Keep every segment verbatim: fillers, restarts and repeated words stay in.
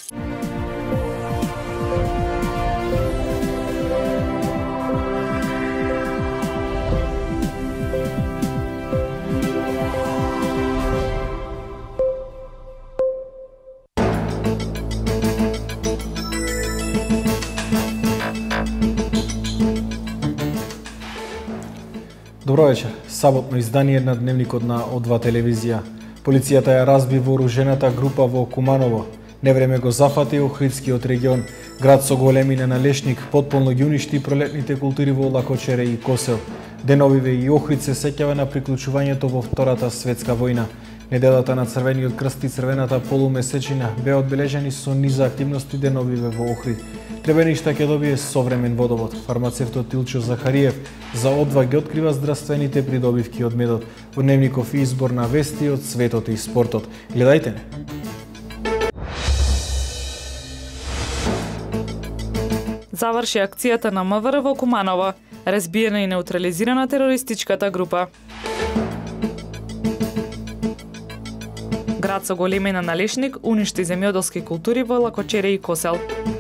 Добро вечер. Саботно издание на дневникот на О два телевизија. Полицијата ја разби вооружената група во Куманово. Невреме го зафати Охридскиот регион. Град со големина на лешник потполно ги уништи пролетните култури во Лакочере и Косел. Деновиве и Охрид се сеќава на приклучувањето во Втората светска војна. Неделата на Црвениот крст и Црвената полумесечина беа одбележани со низа активности деновиве во Охрид. Требеништа ќе добие современ водовод. Фармацевтот Илчо Захариев за О два ги открива здравствените придобивки од медот. Во дневников избор на вести од светот и спортот. Гледајте не! Заврши акцијата на МВР во Куманово. Разбиена и неутрализирана терористичката група. Град со големина на лешник уништи земјоделски култури во Лакочере и Косел.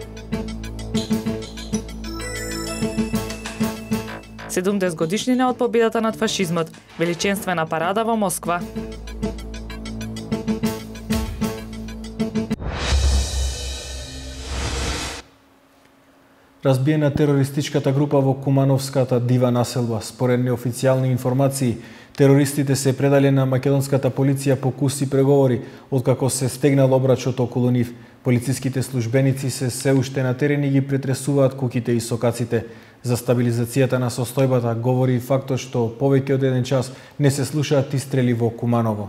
седумдесет годишнина од победата над фашизмот. Величенствена парада во Москва. Разбиена терористичката група во Кумановската дива населба. Според неофицијални информации, терористите се предале на македонската полиција по куси преговори, откако се стегнал обрачот околу нив. Полициските службеници се се уште на терен и ги претресуваат куќите и сокаците. За стабилизацијата на состојбата говори фактот што повеќе од еден час не се слушаат истрели во Куманово.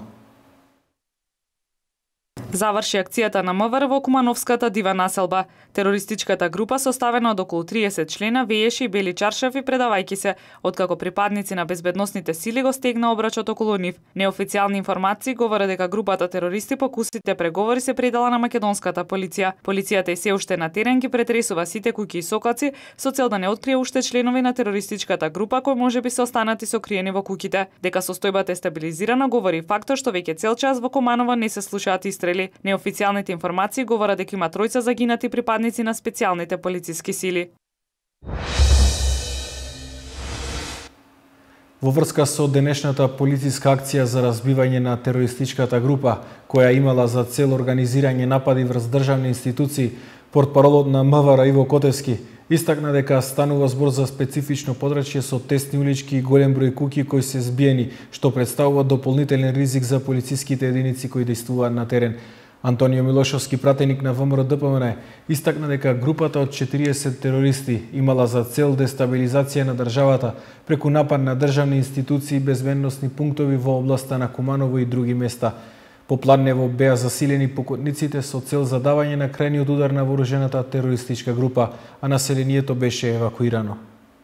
Заврши акцијата на МВР во Кумановската дива населба. Терористичката група составена од околу триесет члена вееше и бели чаршафи предавајќи се, откако припадници на безбедносните сили го стегна обрачот околу нив. Неофицијални информации говорат дека групата терористи по кусите преговори се предала на македонската полиција. Полицијата и се уште на терен ги претресува сите куќи и сокаци со цел да не открие уште членови на терористичката група кои можеби се останати сокриени во куќите. Дека состојбата е стабилизирана говори фактот што веќе цел час во Куманово не се слушаат истрели. Неофицијалните информации говорат дека има тројца загинати припадници на специјалните полициски сили. Во врска со денешната полициска акција за разбивање на терористичката група, која имала за цел организирање напади врз државни институции, портпаролот на МВР Иво Котевски истакна дека станува збор за специфично подрачје со тесни улички и голем број куќи кои се збиени, што представува дополнителен ризик за полициските единици кои действуваат на терен. Антонио Милошовски, пратеник на ВМРО Д П М Н, истакна дека групата од четириесет терористи имала за цел дестабилизација на државата преку напад на државни институции и безбедносни пунктови во областа на Куманово и други места. По Пладнево беа засилени покотниците со цел задавање на крајниот удар на вооружената терористичка група, а населението беше евакуирано.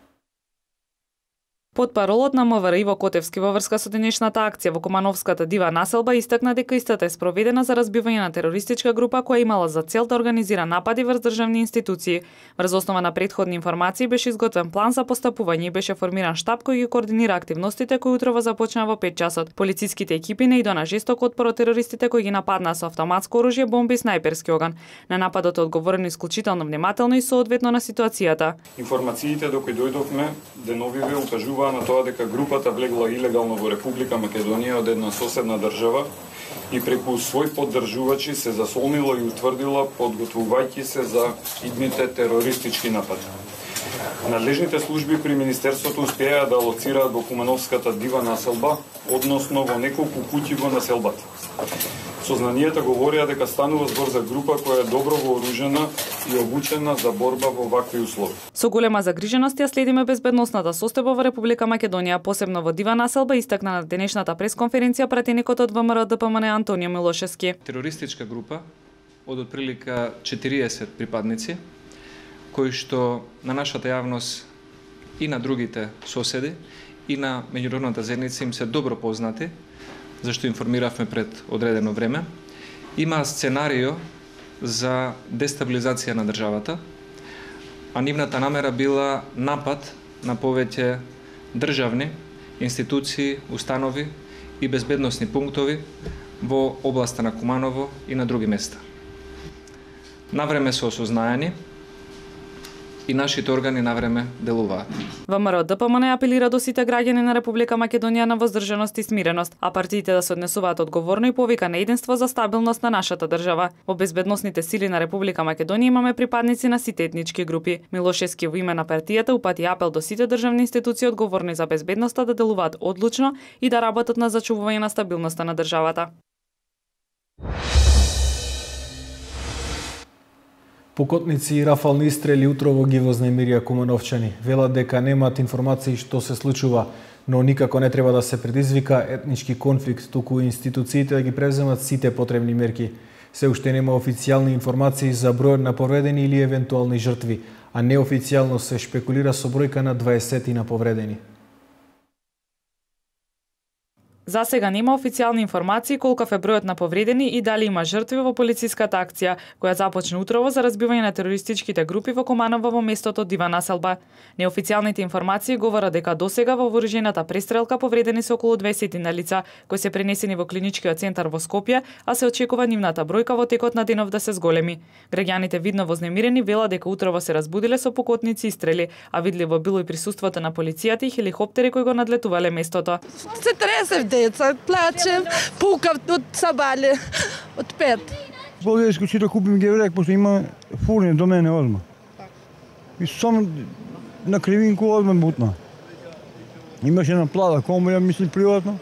Потпаролот на МВР Иво Котевски во врска со денешната акција во Кумановската дива населба истакна дека истата е спроведена за разбивање на терористичка група која имала за цел да организира напади врз државни институции. Врз основа на претходни информации беше изготвен план за постапување и беше формиран штаб кој ги координира активностите кои утрово започна во пет часот. Полициските екипи не идоа на жесток отпор од терористите кои ги нападнаа со автоматско оружје, бомби и снајперски оган. На нападот е одговорено исклучително внимателно и соодветно на ситуацијата. Информациите до кои дојдовме деновиве укажуваат на тоа дека групата влегла илегално во Република Македонија од една соседна држава и преку свој поддржувачи се засолнила и утврдила подготвувајќи се за идните терористички напади. Надлежните служби при Министерството успеа да лоцираат во Кумановската дива населба, односно во неколку куќи во населбата. Сознанијата говорија дека станува збор за група која е добро вооружена и обучена за борба во вакви услови. Со голема загриженост ја следиме безбедносната состојба во Република Македонија, посебно во дива населба, истакна на денешната пресконференција пратеникот од ВМРО Д П М Н Антонио Милошевски. Терористичка група од отприлика четириесет припадници, кои што на нашата јавност и на другите соседи и на меѓународната заедница им се добро познати, зашто информиравме пред одредено време, има сценарио за дестабилизација на државата, а нивната намера била напад на повеќе државни институции, установи и безбедносни пунктови во областа на Куманово и на други места. навреме се осознаени и нашите органи навреме делуваат. ВМРО Д П М Н апелира до сите граѓани на Република Македонија на воздржаност и смиреност, а партиите да се однесуваат одговорно и повика на единство за стабилност на нашата држава. Во безбедносните сили на Република Македонија имаме припадници на сите етнички групи. Милошевски во име на партијата упати апел до сите државни институции одговорни за безбедноста да делуваат одлучно и да работат на зачувување на стабилноста на државата. Покотници и рафални стрели утрово ги вознемирија кумановчани. Велат дека немаат информации што се случува, но никако не треба да се предизвика етнички конфликт, туку институциите да ги преземат сите потребни мерки. Се уште нема официјални информации за бројот на повредени или евентуални жртви, а неофицијално се шпекулира со бројка на дваесет на повредени. За сега нема официјални информации колков е бројот на повредени и дали има жртви во полициската акција, која започна утрово за разбивање на терористичките групи во Куманово во местото Дива населба. Неофицијалните информации говорат дека досега во вооружената престрелка повредени се околу дваесет на лица, кои се пренесени во клиничкиот центар во Скопје, а се очекува нивната бројка во текот на денов да се зголеми. Граѓаните видно вознемирени велат дека утрово се разбудиле со покотници и стрели, а видливо било и присуството на полицијата и хеликоптери кои го надлетувале местото. Се тресев деца, плачем, пукав од сабале, од пет. Боле искочи да купим геврек, пошто има фурни до мене одма. И само на кривинку одма бутна. Имаше една плава комбија, мисли приватно.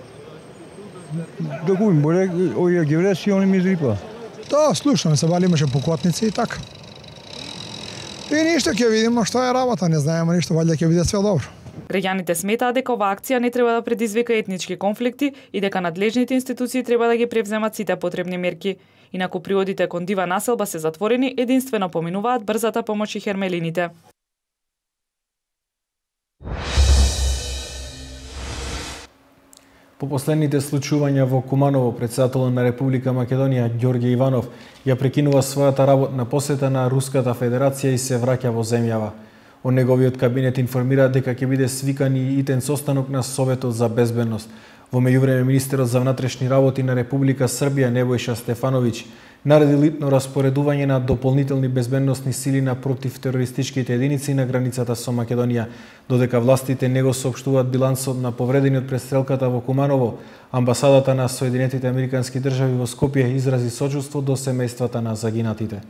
Да купим боле, овие гевреси, они ми изрипа. Да, слушаме, сабале имаше покотници и така. И ништо ќе видиме што е работа, не знаеме ништо, валјда ќе биде све добро. Граѓаните сметаат дека оваа акција не треба да предизвика етнички конфликти и дека надлежните институции треба да ги превземат сите потребни мерки. Инаку приводите кон Дива населба се затворени, единствено поминуваат брзата помош и хермелините. По последните случувања во Куманово, претседателот на Република Македонија Ѓорѓе Иванов ја прекинува својата работна посета на Руската Федерација и се враќа во земјава. Од неговиот кабинет информира дека ќе биде свикан и итен состанок на Советот за безбедност. Во меѓувреме министерот за внатрешни работи на Република Србија Небојша Стефановиќ нареди литно распоредување на дополнителни безбедносни сили на противтерористичките единици на границата со Македонија, додека властите не го соопштуваат билансот на повредени од престрелката во Куманово. Амбасадата на Соединетите Американски држави во Скопје изрази сочувство до семејствата на загинатите.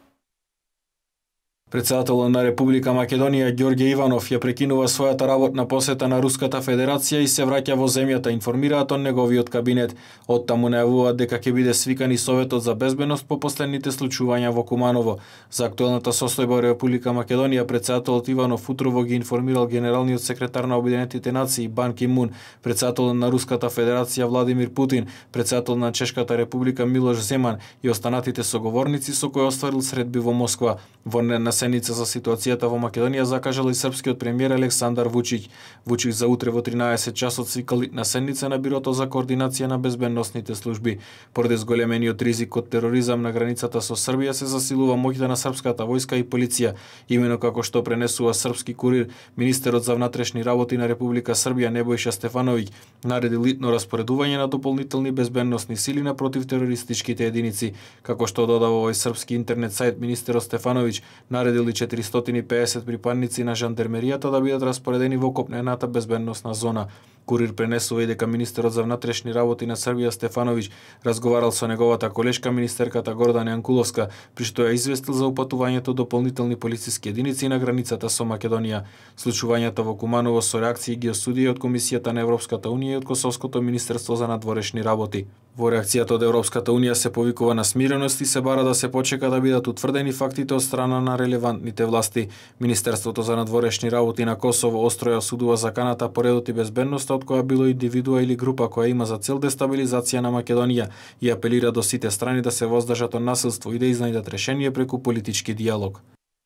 Претседателот на Република Македонија Ѓорѓе Иванов ја прекинува својата работна посета на Руската Федерација и се враќа во земјата, информираат од неговиот кабинет. Од таму најавуваат дека ќе биде свикан и Советот за безбедност по последните случувања во Куманово. За актуелната состојба во Република Македонија претседателот Иванов утрово ги информирал генералниот секретар на Обединетите нации Бан Ки Мун, претседателот на Руската Федерација Владимир Путин, претседателот на Чешката Република Милош Земан и останатите соговорници со кои остварил средби во Москва. Во на седница за ситуацијата во Македонија закажал и српскиот премиер Александар Вучиќ. Вучиќ за утре во тринаесет часот свикал на седница на Бирото за координација на безбедносните служби. Поради зголемениот ризик од тероризам на границата со Србија се засилува моќта на српската војска и полиција, имено како што пренесува српски курир. Министерот за внатрешни работи на Република Србија Небојша Стефановиќ нареди литно распоредување на дополнителни безбедносни сили на противтерористичките единици. Како што додава овој српски интернет сајт, министерот Стефановиќ наредил четиристотини и пеесет припадници на жандармеријата да бидат распоредени во копнената безбедносна зона. Курир пренесува и дека министерот за внатрешни работи на Србија Стефановиќ разговарал со неговата колешка министерката Гордана Јанкуловска, при што ја известил за упатувањето дополнителни полициски единици на границата со Македонија. Случувањата во Куманово со реакции ги осуди од Комисијата на Европската унија и од Косовското министерство за надворешни работи. Во реакцијата од Европската унија се повикува на смиреност и се бара да се почека да бидат утврдени фактите од страна на релевантните власти. Министерството за надворешни работи на Косово остро ја осудува заканата по редот и безбедноста од која било индивидуа или група која има за цел дестабилизација на Македонија и апелира до сите страни да се воздржат од насилство и да изнајдат решение преку политички диалог.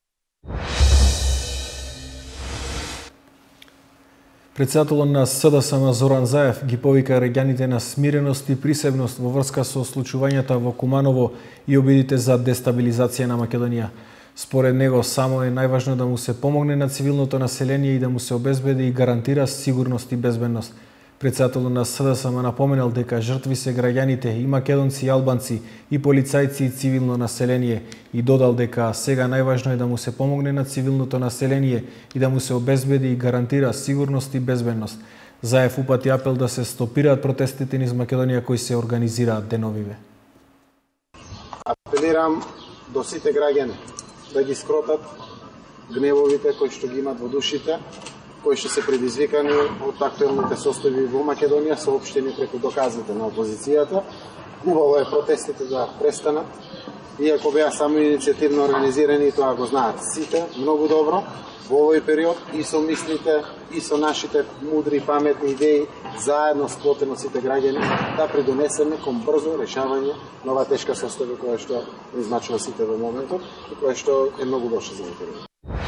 Претседателот на С Д С М Зоран Заев ги повика граѓаните на смиреност и присебност во врска со случувањата во Куманово и обидите за дестабилизација на Македонија. Според него само е најважно да му се помогне на цивилното население и да му се обезбеди и гарантира сигурност и безбедност. Председателот на С Д С М напоменал дека жртви се граѓаните и македонци и албанци, и полицајци и цивилно население, и додал дека сега најважно е да му се помогне на цивилното население и да му се обезбеди и гарантира сигурност и безбедност. Заев упати апел да се стопираат протестите низ Македонија кои се организираат деновиве. Апелирам до сите граѓани да ги скротат гневовите кои што ги имат во душите, кои што се предизвикани од актуелните состојби во Македонија, соопштени преку доказите на опозицијата. Убаво е протестите да престанат, иако беа само иницијативно организирани, тоа го знаат сите многу добро. Во овој период и со мислите, и со нашите мудри и паметни идеи, заедно сплотено сите граѓани, да придонесеме кон брзо решавање на оваа тешка состојба која што измачува сите во моментот и која што е многу лоша за Македонија.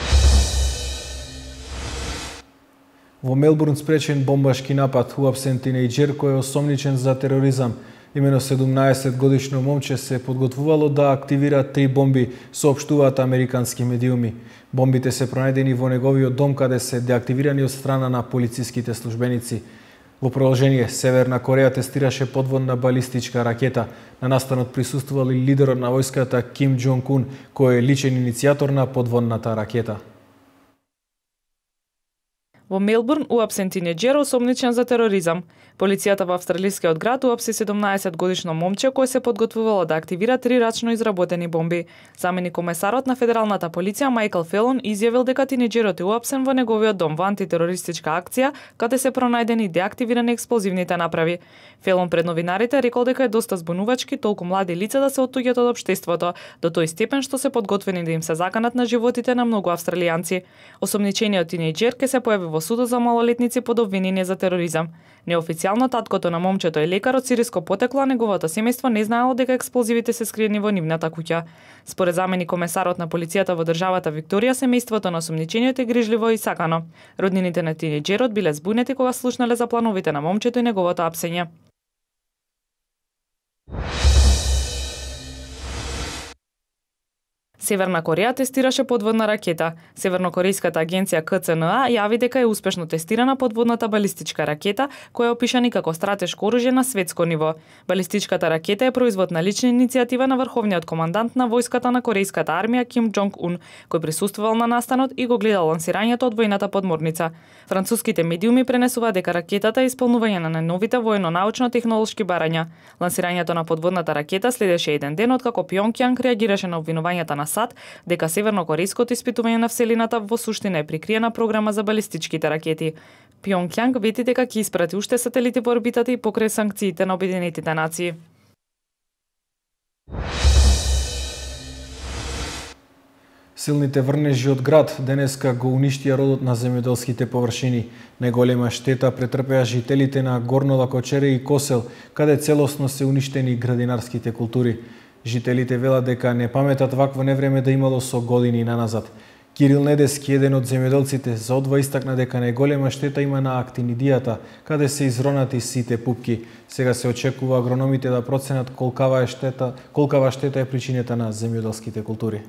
Во Мелбурн спречен бомбашки напад, уапсен тинејџер кој е осомничен за тероризам. Имено седумнаесет годишно момче се подготвувало да активира три бомби, соопштуваат американски медиуми. Бомбите се пронајдени во неговиот дом, каде се деактивирани од страна на полициските службеници. Во продолжение, Северна Кореја тестираше подводна балистичка ракета. На настанот присуствувал и лидерот на војската Ким Џонг Ун, кој е личен иницијатор на подводната ракета. Во Мелбурн уапсен тинејџер осомничен за тероризам. Полицијата во австралискиот град уапси седумнаесет годишно момче кој се подготвувало да активира три рачно изработени бомби. Заменик комесарот на федералната полиција Майкл Фелон изјавил дека тинејџерот е уапсен во неговиот дом во антитерористичка акција, каде се пронајдени деактивирани експлозивните направи. Фелон пред новинарите рекол дека е доста збунувачки толку млади лица да се оттуѓат од општеството, до тој степен што се подготвени да им се заканат на животите на многу австралијанци. Осомничениот тинејџер ќе се појави во судот за малолетници под обвинение за тероризам. Неофицијално таткото на момчето е лекар од сириско потекло, а неговото семејство не знаело дека експлозивите се скриени во нивната куќа. Според заменик комесарот на полицијата во државата Викторија, семејството на осомничениот е грижливо и сакано. Роднините на тинејџерот биле збунети кога слушнале за плановите на момчето и неговото апсење. Северна Кореја тестираше подводна ракета. Севернокорејската агенција К Ц Н А јави дека е успешно тестирана подводната балистичка ракета, која е опишана како стратешко оружје на светско ниво. Балистичката ракета е производ на лична иницијатива на врховниот командант на војската на корејската армија Ким Џонг Ун, кој присуствувал на настанот и го гледал лансирањето од војната подморница. Француските медиуми пренесуваат дека ракетата е исполнување на најновите војно-научно-технолошки барања. Лансирањето на подводната ракета следеше еден ден откако Пјонкјанг реагираше на обвинувањата на САД дека севернокорејското испитување на вселината во суштина е прикриена програма за балистичките ракети. Пјонкјанг вети дека ќе испрати уште сателити во орбитата и покрај санкциите на Обединетите нации. Силните врнежи од град денеска го уништија родот на земјоделските површини. Најголема штета претрпеа жителите на Горно Лакочере и Косел, каде целосно се уништени градинарските култури. Жителите велат дека не паметат вакво невреме да имало со години наназад. Кирил Недески, еден од земјоделците, за одва истакна дека најголема штета има на актинидијата, каде се изронати сите пупки. Сега се очекува агрономите да проценат колкава е штета, колкава штета е причината на земјоделските култури.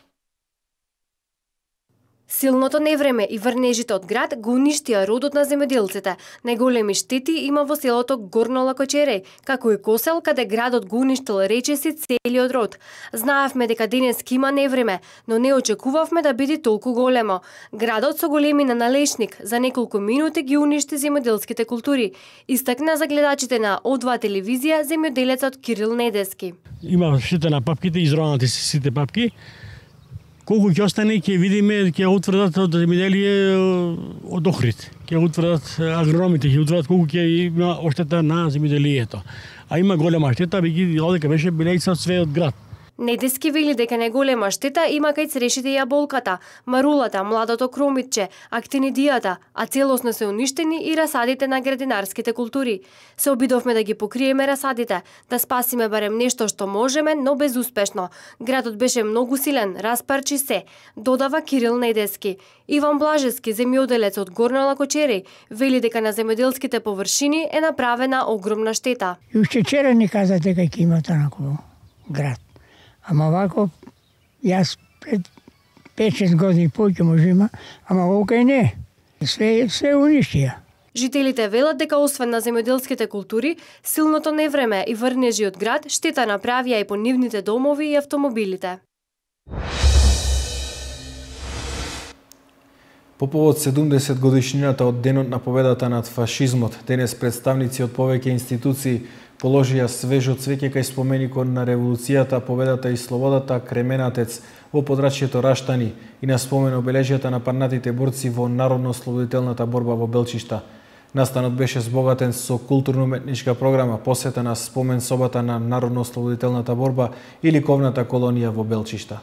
Силното невреме и врнежите од град го уништија родот на земјоделците. Најголеми штети има во селото Горно Лакочере, како и Косел, каде градот го уништил речиси целиот род. Знаевме дека денеска има невреме, но не очекувавме да биде толку големо. Градот со големина на лешник за неколку минути ги уништи земјоделските култури. Истакна за гледачите на О два телевизија земјоделецот Кирил Недески. Има штета на папките, изронати се сите папки. Колку ќе остане, ќе видиме, ќе утврдат од земјоделие од Охрид. Ќе утврдат агрономите, ќе утврдат колку ќе има оштета на земјоделието. А има голема штета, бидејќи одека беше билејца све од град. Недески вели дека најголема штета има кај црешите и јаболката, марулата, младото кромитче, актинидијата, а целосно се уништени и расадите на градинарските култури. Се обидовме да ги покриеме расадите, да спасиме барем нешто што можеме, но безуспешно. Градот беше многу силен, распарчи се, додава Кирил Недески. Иван Блажевски, земјоделец од Горна Лакочери, вели дека на земјоделските површини е направена огромна штета. И уште вчера ни каза дека ќе има танако град. Ама вако, јас пред пет-шест години поќе може има, ама овока и не. Све, све уништија. Жителите велат дека освен на земјоделските култури, силното невреме и врнежи од град штета направија и по нивните домови и автомобилите. По повод седумдесет годишнината од денот на победата над фашизмот, денес представници од повеќе институции положија свежо цвеќе кај споменикот на револуцијата, победата и слободата Кременатец во подрачјето Раштани и на спомен обележјата на парнатите борци во народно-ослободителната борба во Белчишта. Настанот беше збогатен со културно-уметничка програма посветена спомен собата на народно-ослободителната борба и ликовната колонија во Белчишта.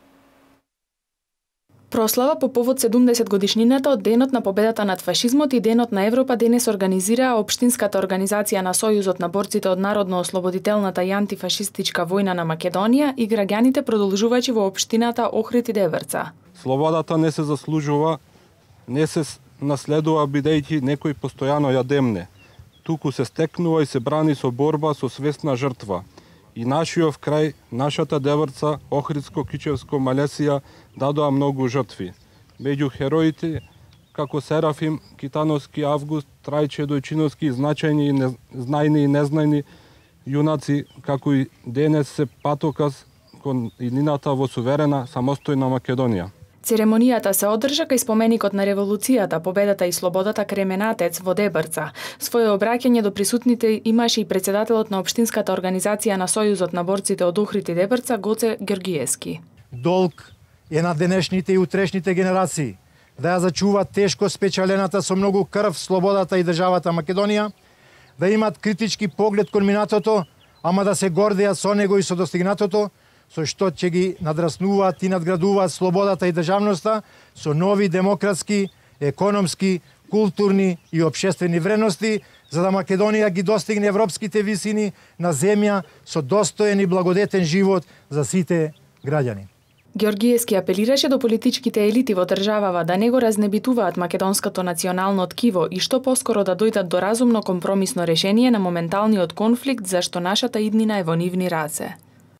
Прослава по повод седумдесет годишнината од денот на победата над фашизмот и денот на Европа денес организираа Општинската организација на Сојузот на борците од народно-ослободителната и антифашистичка војна на Македонија и граѓаните продолжувачи во општината Охрид и Дебрца. Слободата не се заслужува, не се наследува бидејќи некој постојано ја демне. Туку се стекнува и се брани со борба со свесна жртва. И нашиот крај, нашата Дебрца, Охридско, Кичевско, Малесија дадоа многу жртви. Меѓу хероите како Серафим, Китановски, Август, Трајче, Дојчиновски, значајни и не, знајни и незнајни јунаци, како и денес се патоказ кон иднината во суверена, самостојна Македонија. Церемонијата се одржа кај споменикот на револуцијата, победата и слободата Кременатец во Дебрца. Своје обраќање до присутните имаше и председателот на Општинската организација на Сојузот на борците од Охрид и Дебрца Гоце Ѓоргиевски. Долг е на денешните и утрешните генерации да ја зачуваат тешко спечелената со многу крв слободата и државата Македонија, да имат критички поглед кон минатото, ама да се гордеат со него и со достигнатото, со што ќе ги надраснуваат и надградуваат слободата и државноста со нови демократски, економски, културни и општествени вредности, за да Македонија ги достигне европските висини на земја со достоен и благодетен живот за сите граѓани. Ѓоргиевски апелираше до политичките елити во државава да не го разнебитуваат македонското национално ткиво и што поскоро да дојдат до разумно компромисно решение на моменталниот конфликт, зашто нашата иднина е во нивни раце.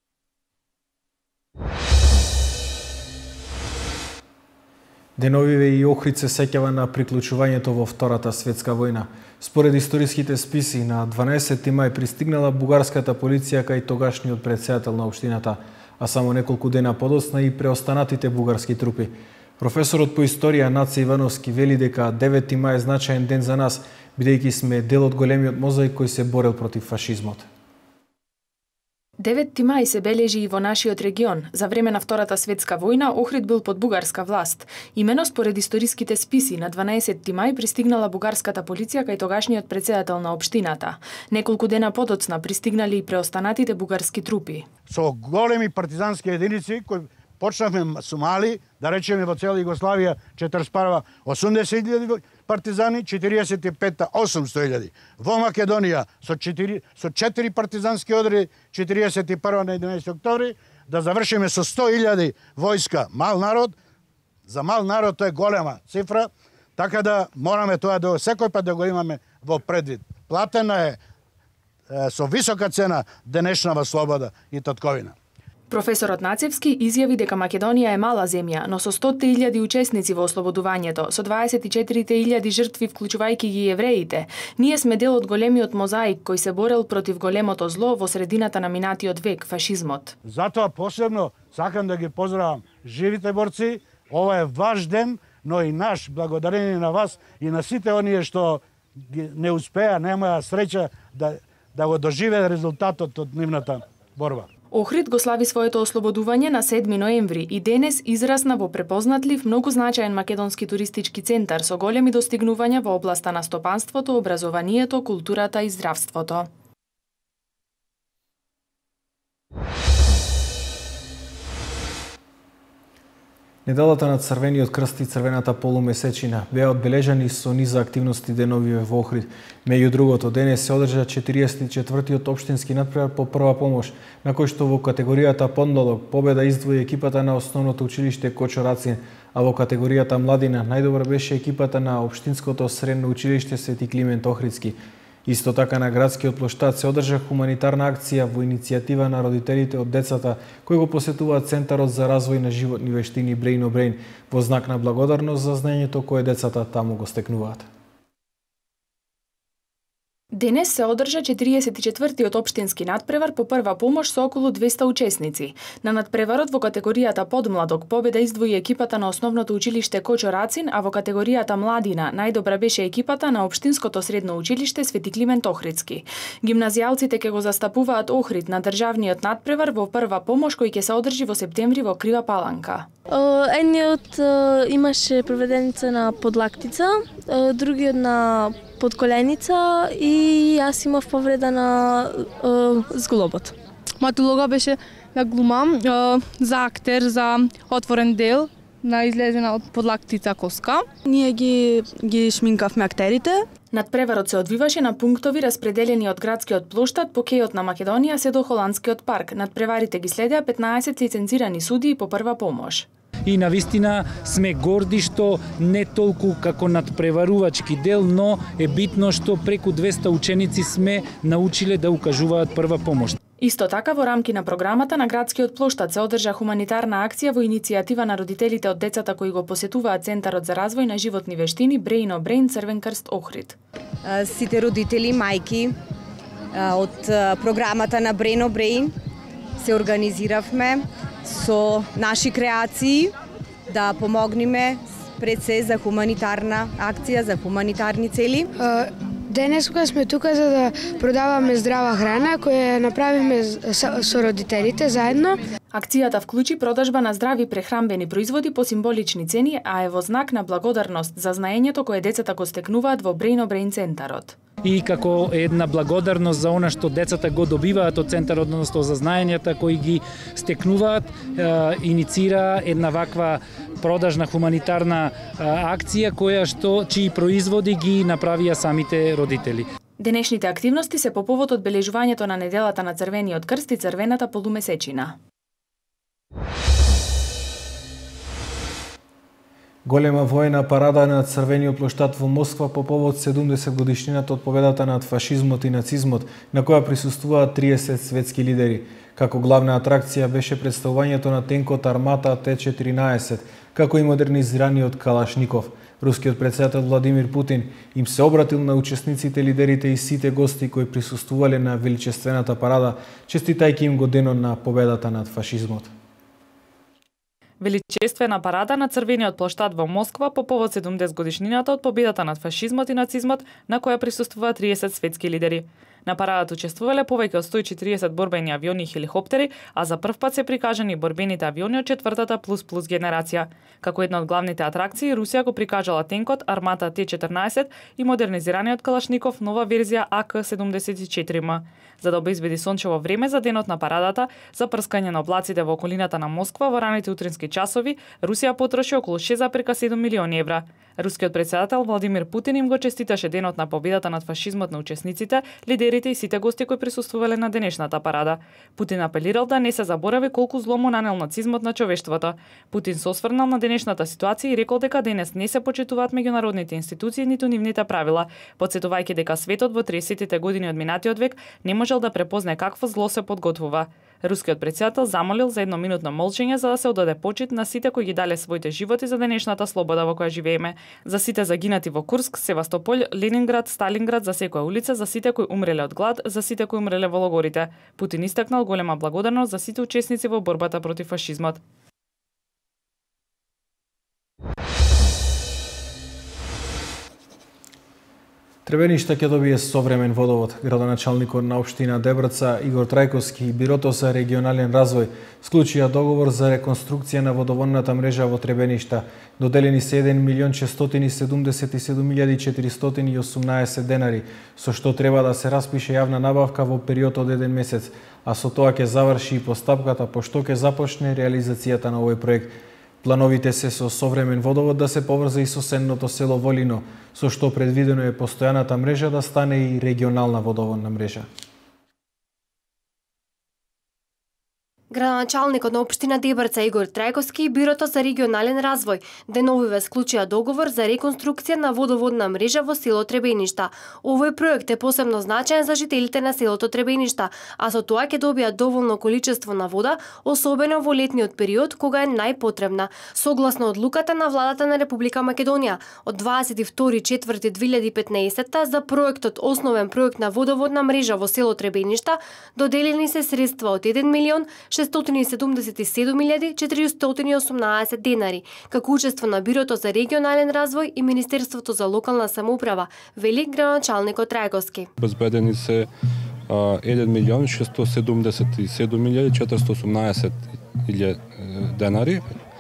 Деновиве и Охрид се сеќава на приклучувањето во Втората светска војна. Според историските списи, на дванаесети мај пристигнала бугарската полиција кај тогашниот претседател на општината, а само неколку дена подоцна и преостанатите бугарски трупи. Професорот по историја Наце Ивановски вели дека девети мај е значаен ден за нас, бидејќи сме дел од големиот мозаик кој се борел против фашизмот. девети мај се бележи и во нашиот регион. За време на Втората светска војна Охрид бил под бугарска власт. Имено според историските списи, на дванаесети мај пристигнала бугарската полиција кај тогашниот претседател на општината. Неколку дена подоцна пристигнали и преостанатите бугарски трупи. Со големи партизански единици кои почнавме со мали, да речеме во цела Југославија четиридесет и прва осумдесет илјади партизани, четириесет и пета осумсто илјади. Во Македонија со четири со четири партизански одреди четириесет и прва на единаесети октомври, да завршиме со сто илјади војска, мал народ. За мал народ тоа е голема цифра, така да мораме тоа да секој пат да го имаме во предвид. Платена е, е со висока цена денешнава слобода и татковина. Професорот Нацевски изјави дека Македонија е мала земја, но со сто илјади учесници во ослободувањето, со дваесет и четири илјади жртви вклучувајќи ги евреите, ние сме дел од големиот мозаик кој се борел против големото зло во средината на минатиот век, фашизмот. Затоа посебно сакам да ги поздравам живите борци. Ова е ваш ден, но и наш, благодарение на вас и на сите оние што не успеа, немаја среќа да, да го доживеат резултатот од нивната борба. Охрид го слави своето ослободување на седми ноември и денес израсна во препознатлив, многу значаен македонски туристички центар со големи достигнувања во областа на стопанството, образованието, културата и здравството. Неделата на Црвениот крст и Црвената полумесечина беа одбележани со низа активности деновиве во Охрид. Меѓу другото, денес се одржа четириесет и четвртиот општински надпревар по прва помош, на кој што во категоријата пондолог победа издвои екипата на Основното училиште Кочо Рацин, а во категоријата младина најдобра беше екипата на Општинското средно училиште Свети Климент Охридски. Исто така на градскиот плоштад се одржа хуманитарна акција во иницијатива на родителите од децата кои го посетуваат Центарот за развој на животни вештини Brain о Brain во знак на благодарност за знаењето кое децата таму го стекнуваат. Денес се одржа четириесет и четвртиот општински надпревар по прва помош со околу двеста учесници. На надпреварот во категоријата подмладок победа издвои екипата на основното училиште Кочо Рацин, а во категоријата младина најдобра беше екипата на општинското средно училиште Свети Климент Охридски. Гимназијалците ќе го застапуваат Охрид на државниот надпревар во прва помош кој ќе се одржи во септември во Крива Паланка. Едниот имаше проведеница на подлактица, другиот на подколеница и јас имав повреда на е, зглобот. Мојата улога беше да глумам е, за актер, за отворен дел на излезена од подлактица коска. Ние ги ги шминкавме актерите. Надпреварот се одвиваше на пунктови распределени од градскиот плоштад по кејот на Македонија се до Холандскиот парк. Надпреварите ги следеа петнаесет лицензирани судии по прва помош. И навистина сме горди што не толку како надпреварувачки дел, но е битно што преку двеста ученици сме научиле да укажуваат прва помош. Исто така во рамки на програмата на градскиот плоштад се одржа хуманитарна акција во иницијатива на родителите од децата кои го посетуваат Центарот за развој на животни вештини Brain о Brain Црвен крст Охрид. Сите родители, мајки од програмата на Brain о Brain се организиравме со наши креации да помогнеме пред се за хуманитарна акција, за хуманитарни цели. Денес кога сме тука за да продаваме здрава храна која направиме со родителите заедно. Акцијата вклучи продажба на здрави прехранбени производи по символични цени, а е во знак на благодарност за знаењето кое децата го стекнуваат во Brain о Brain центарот. И како една благодарност за она што децата го добиваат од центарот, односно за знаењата кои ги стекнуваат, иницира една ваква продажна хуманитарна акција која што чии производи ги направија самите родители. Денешните активности се по повод одбележувањето на неделата на Црвениот крст и црвената полумесечина. Голема воена парада на Црвениот плоштад во Москва по повод седумдесет годишнината од победата над фашизмот и нацизмот, на која присуствуваат триесет светски лидери. Како главна атракција беше представувањето на тенкот Армата Т четиринаесет, како и модернизираниот Калашников. Рускиот претседател Владимир Путин им се обратил на учесниците, лидерите и сите гости кои присуствувале на величествената парада, честитајќи им го денот на победата над фашизмот. Величествена парада на Црвениот плоштад во Москва по повод седумдесет годишнината од победата над фашизмот и нацизмот, на која присуствуваат триесет светски лидери. На парадата учествувале повеќе од сто и четириесет борбени авиони и хеликоптери, а за прв пат се прикажани борбените авиони од четвртата плюс плюс генерација. Како една од главните атракции, Русија го прикажала тенкот Армата Т четиринаесет и модернизираниот Калашников нова верзија А К седумдесет и четири М. За да обезбеди сончево време за денот на парадата, за прскање на облаците во околината на Москва во раните утрински часови, Русија потроши околу шест зарез седум милиони евра. Рускиот претседател Владимир Путин им го честиташе денот на победата над фашизмот на учесниците, лидерите и сите гости кои присуствувале на денешната парада. Путин апелирал да не се заборави колку зло му нанел нацизмот на човештвото. Путин се осврнал на денешната ситуација и рекол дека денес не се почитуваат меѓународните институции ниту нивните правила, потсетувајќи дека светот во триесеттите години од минатиот век не можел да препознае какво зло се подготвува. Рускиот претседател замолил за едноминутно молчење за да се одаде почит на сите кои ги дале своите животи за денешната слобода во која живееме, за сите загинати во Курск, Севастополј, Ленинград, Сталинград, за секоја улица, за сите кои умреле од глад, за сите кои умреле во логорите. Путин истакнал голема благодарност за сите учесници во борбата против фашизмот. Требеништа ќе добие современ водовод. Градоначалникот на општина Дебраца Игор Трајковски и Бирото за регионален развој склучија договор за реконструкција на водоводната мрежа во Требеништа. Доделени се еден милион четиристотини седумдесет и седум илјади четиристотини и осумнаесет денари, со што треба да се распише јавна набавка во период од еден месец, а со тоа ќе заврши и постапката по што ќе започне реализацијата на овој проект. Плановите се со современ водовод да се поврзе и соседното село Волино, со што предвидено е постојаната мрежа да стане и регионална водоводна мрежа. Градоначалникот на општина Дебрца Игор Трајковски и Бирото за регионален развој деновиве склучија договор за реконструкција на водоводна мрежа во село Требеништа. Овој проект е посебно значаен за жителите на селото Требеништа, а со тоа ќе добијат доволно количество на вода, особено во летниот период кога е најпотребна. Согласно одлуката на владата на Република Македонија од дваесет и втори април две илјади и петнаесетта за проектот основен проект на водоводна мрежа во село Требеништа доделени се средства од еден милион шестстотини и седумдесет и седум илјади четиристотини и осумнаесет денари, како учество на Бирото за регионален развој и Министерството за локална самоуправа, вели градоначалникот Трајковски. Безбедени се еден милион шестстотини седумдесет и седум илјади четиристотини и осумнаесет денари.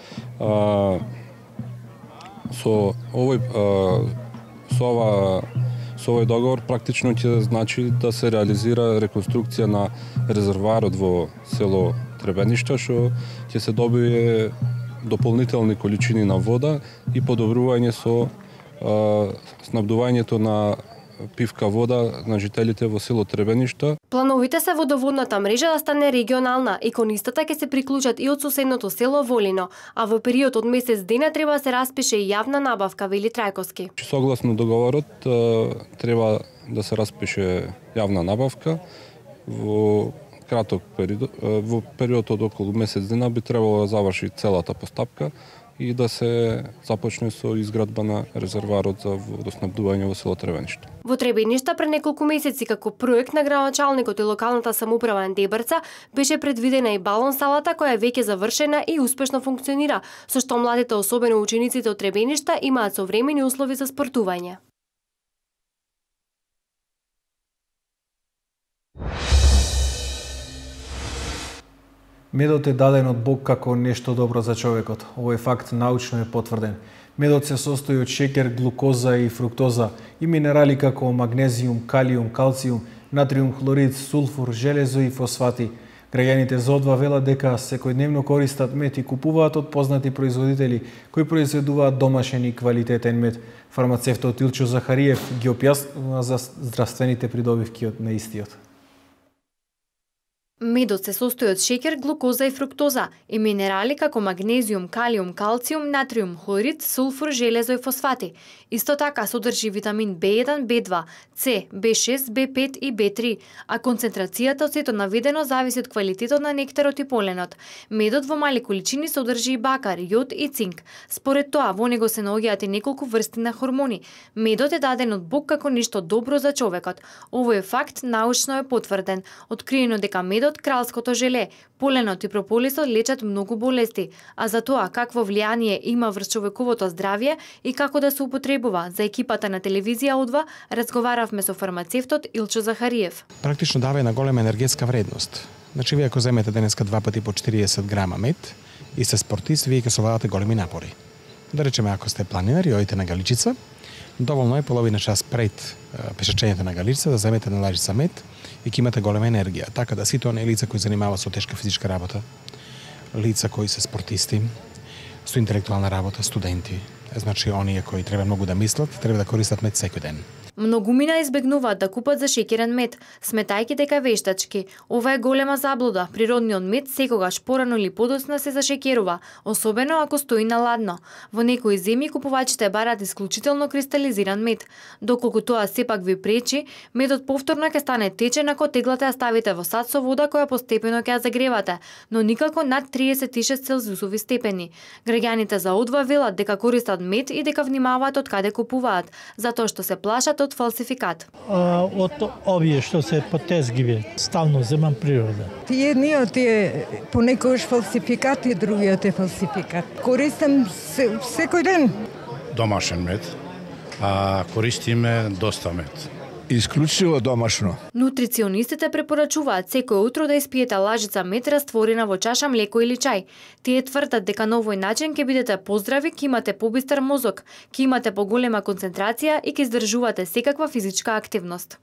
Со овој со ова со овој договор практично ќе значи да се реализира реконструкција на резервоарот во село Требеништа, што ќе се добие дополнителни количини на вода и подобрување со а, снабдувањето на пивка вода на жителите во село Требеништа. Плановите се водоводната мрежа да стане регионална и кон истата ќе се приклучат и од соседното село Волино, а во период од месец дена треба да се распише и јавна набавка, вели Трајковски. Согласно договорот треба да се распише јавна набавка во краток период, во период од околу месец дена би требало да заврши целата постапка и да се започне со изградба на резервоарот за водоснабдување во село Требеништа. Во Требеништа пред неколку месеци како проект на градоначалникот и локалната самоуправа на Дебрца беше предвидена и балон салата која е веќе завршена и успешно функционира, со што младите, особено учениците од Требеништа, имаат современи услови за спортување. Медот е даден од Бог како нешто добро за човекот. Овој факт научно е потврден. Медот се состои од шеќер, глукоза и фруктоза и минерали како магнезиум, калиум, калциум, натриум хлорид, сулфур, железо и фосфати. Граѓаните за одва велат дека секојдневно користат мед и купуваат од познати производители кои произведуваат домашен и квалитетен мед. Фармацевтот Илчо Захариев ги објаснува за здравствените придобивки од на истиот. Медот се состои од шеќер, глукоза и фруктоза и минерали како магнезиум, калиум, калциум, натриум хлорид, сулфур, железо и фосфати. Исто така содржи витамин Б еден, Б два, С, Б шест, Б пет и Б три, а концентрацијата од сето наведено зависи од квалитетот на нектарот и поленот. Медот во мали количини содржи и бакар, јод и цинк. Според тоа, во него се наоѓаат и неколку врсти на хормони. Медот е даден од Бог како нешто добро за човекот. Овој факт научно е потврден. Откриено дека медот, кралското желе, поленот и прополисот лечат многу болести, а за тоа какво влијание има врз човековото здравје и како да се употребува, за екипата на телевизија Одва разговаравме со фармацевтот Илчо Захариев. Практично дава една голема енергетска вредност. Значи, вие ако земете денеска два пати по четириесет грама мед и сте спортист, вие ќе совладате големи напори. Да речеме, ако сте планинар и одите на Галичица, доволно е половина час пред пешачењето на Галичица да земете една лажица мед и ќе имате голема енергија. Така да сите оние лица кои занимаваат со тешка физичка работа, лица кои се спортисти, со интелектуална работа, студенти, значи оние кои треба многу да мислат, треба да користат мед секој ден. Многумина избегнуваат да купат за шеќерен мед, сметајќи дека вештачки. Ова е голема заблуда. Природниот мед секогаш порано или подоцна се зашеќерува, особено ако стои на ладно. Во некои земји купувачите бараат исклучително кристализиран мед. Доколку тоа сепак ви пречи, медот повторно ќе стане течен ако теглате ја ставите во сад со вода која постепено ќе ја загревате, но никако над триесет и шест целзиусови степени. Граѓаните за Одва велат дека користат мед и дека внимаваат од каде купуваат, затоа што се плашат од фалсификат. А, од овие што се потезгиви, ставно земам природа. Тие едниот е понекогаш фалсификат и другиот е фалсификат. Користам се, секој ден. Домашен мед, а користиме доста мед. Исклучиво домашно. Нутриционистите препорачуваат секој утро да испиете лажица мед растворена во чаша млеко или чај. Тие тврдат дека на овој начин ќе бидете поздрави, ќе имате побистар мозок, ќе имате поголема концентрација и ќе издржувате секаква физичка активност.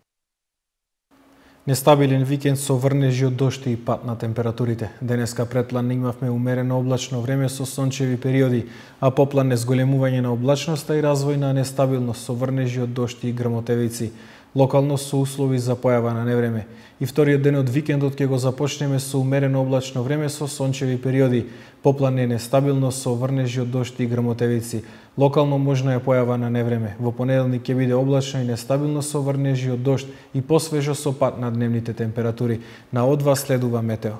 Нестабилен викенд со врнежи од дожди и пад на температурите. Денеска предплан имавме умерено облачно време со сончеви периоди, а поплан е зголемување на облачноста и развој на нестабилност со врнежи од дожди и грмотевици. локално со услови за појава на невреме. И вториот ден од викендот ќе го започнеме со умерено облачно време со сончеви периоди, поплане нестабилно со врнежи од дожд и грмотевици. Локално можна е појава на невреме. Во понеделник ќе биде облачно и нестабилно со врнежи од дожд и посвежо со пад на дневните температури. На од вас следува метео.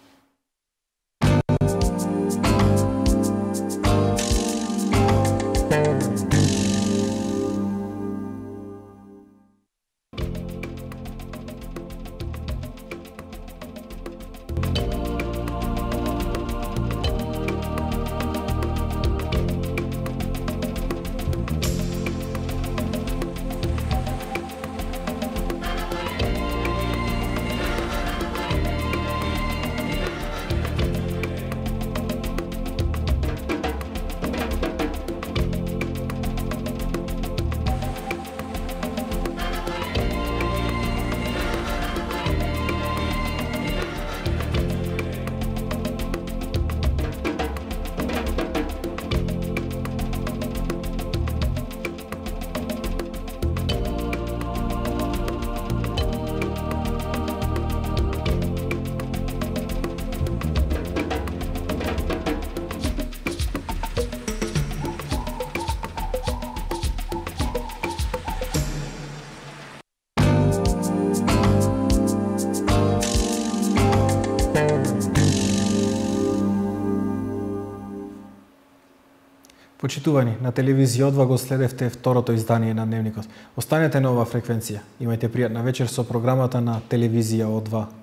Почитувани, на телевизија О два го следевте второто издание на Дневникот. Останете на оваа фреквенција. Имајте пријатна вечер со програмата на телевизија О два.